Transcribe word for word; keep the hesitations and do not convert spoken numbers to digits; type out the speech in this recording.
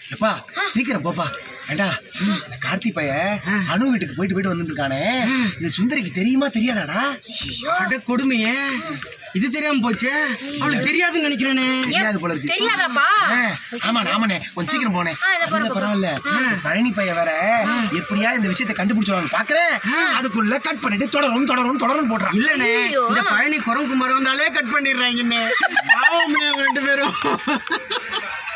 எப்பா சீக்கிரம் போப்பா. ஏண்டா இந்த கார்த்தி பைய அனு வீட்டுக்கு போயிட்டு போயிட்டு வந்துட்டு இருக்கானே, இது சுந்தரிக்கு தெரியுமா தெரியாதாடா? அட கொடுமையே, இது தெரியாம போச்சு. அவளுக்கு தெரியாதுன்னு நினைக்கிறேனே. தெரியாது போல இருக்கு. தெரியாதாப்பா? ஆமா நாமனே கொஞ்சம் சீக்கிரம் போனே. பரவாயில்ல, பழனி பைய வேற எப்படியா இந்த விஷயத்தை கண்டுபிடிச்சிருவாங்க பாக்குறேன். அதுக்குள்ள கட் பண்ணிட்டு தொடரும் தொடரும் தொடரும் போடுறான். இல்லனே, இந்த பழனி குரங்குமார் வந்தாலே கட் பண்ணிடுறாங்கன்னு. பாவம் ரெண்டு பேரும்.